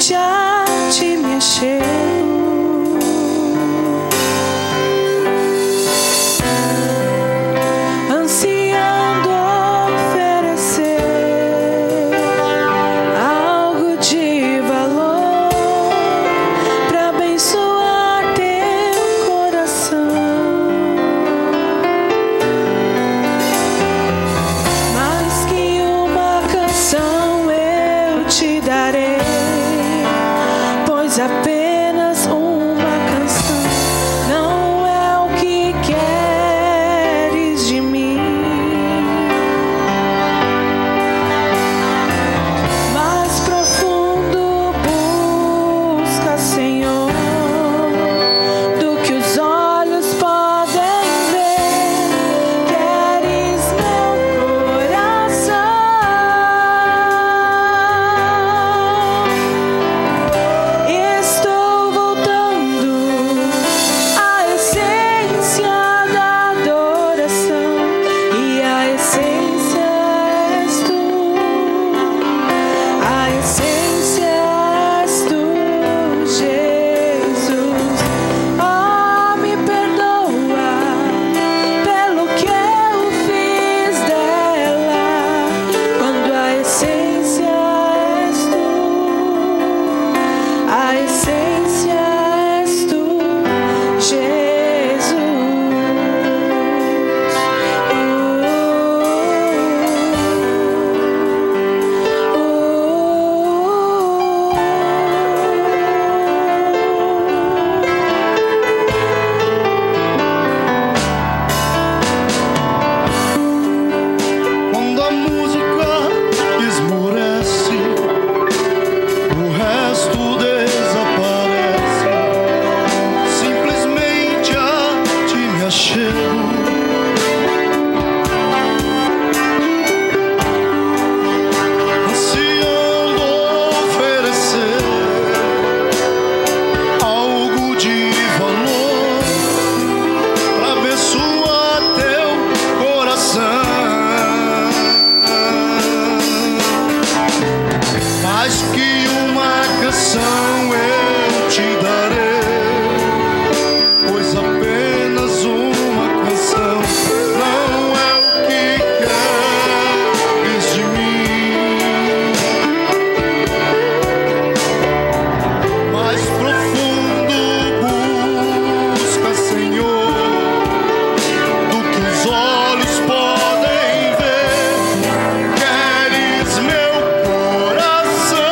simplesmente a ti me achego. Ansiando oferecer algo de valor para abençoar teu coração. Mais que uma canção eu te darei, pois apenas uma canção não é o que queres de mim. Mais profundo busca, Senhor, do que os olhos podem ver. Queres meu coração. Estou voltando à essência da adoração, e a essência és tu. A essência és tu, Jesus. Oh, me perdoa pelo que eu fiz dela, quando a essência és tu. A essência és tu, Jesus. Quando a música esmorece, o resto desaparece. Simplesmente a ti me achego. Ansiando oferecer algo de valor para abençoar teu coração. Mais que uma canção eu te darei, pois apenas uma canção não é o que queres de mim. Mais profundo busca, Senhor, do que os olhos podem ver. Queres meu coração.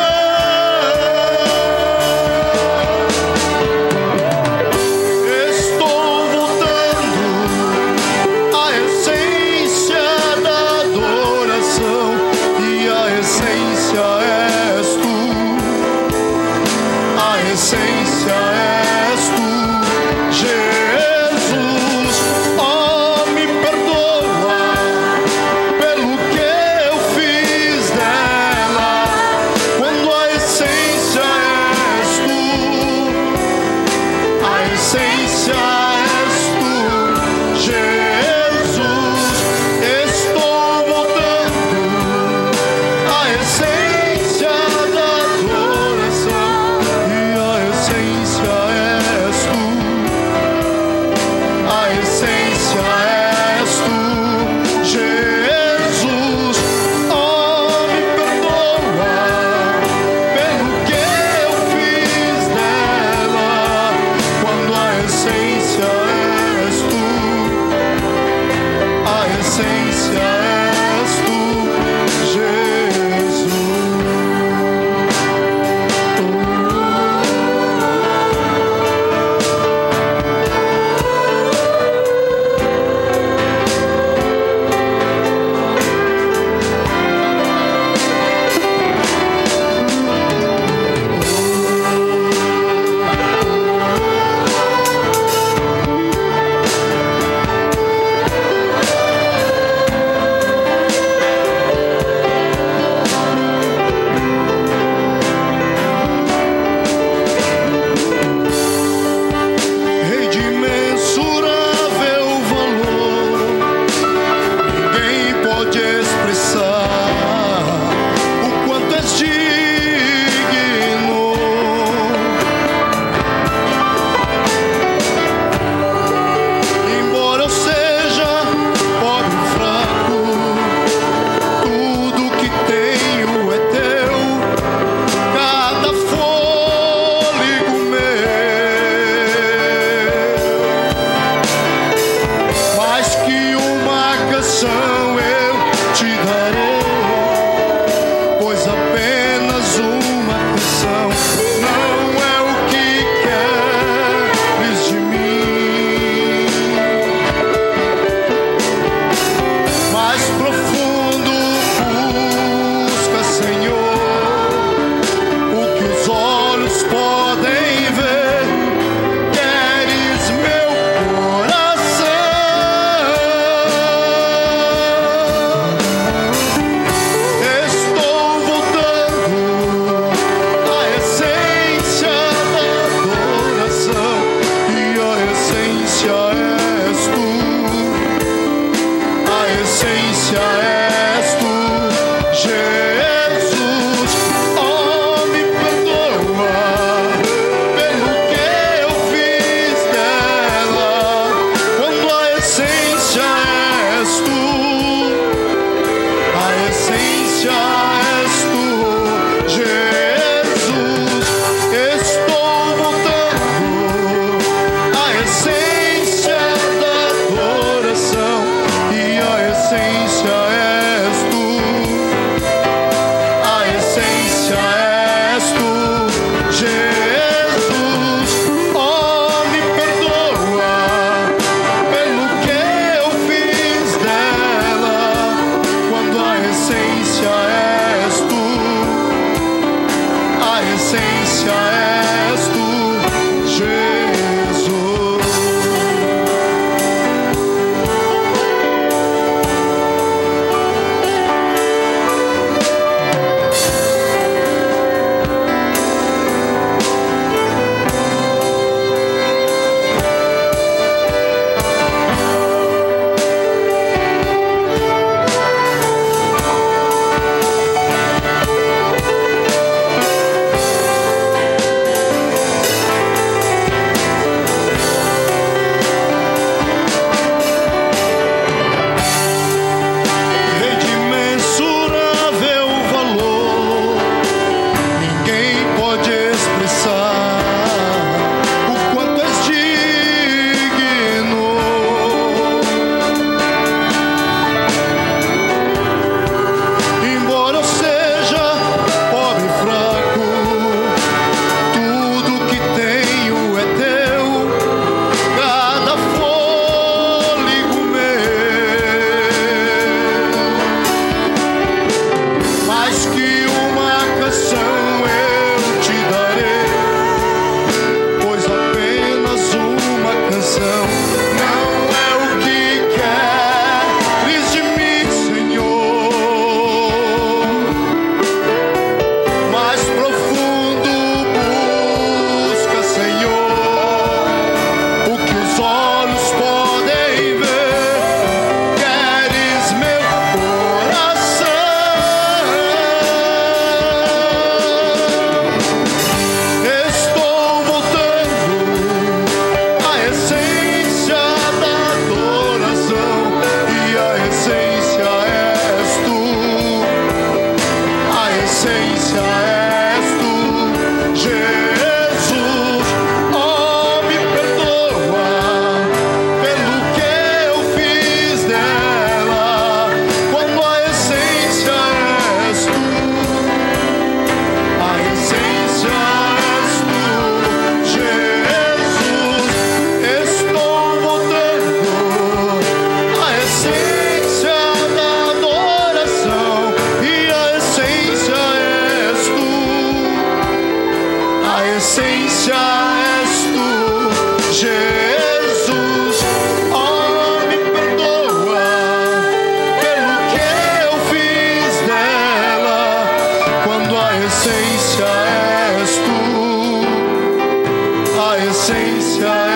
Estou voltando à essência da adoração, e a essência és tu. A essência és tu, Jesus. Oh, me perdoa pelo que eu fiz dela, quando a essência és tu. A essência és tu, Jesus. Estou voltando à essência da adoração, e a essência essência és tu, Jesus. Essência és tu, Jesus. Oh, me perdoa pelo que eu fiz dela, quando a essência és tu, a essência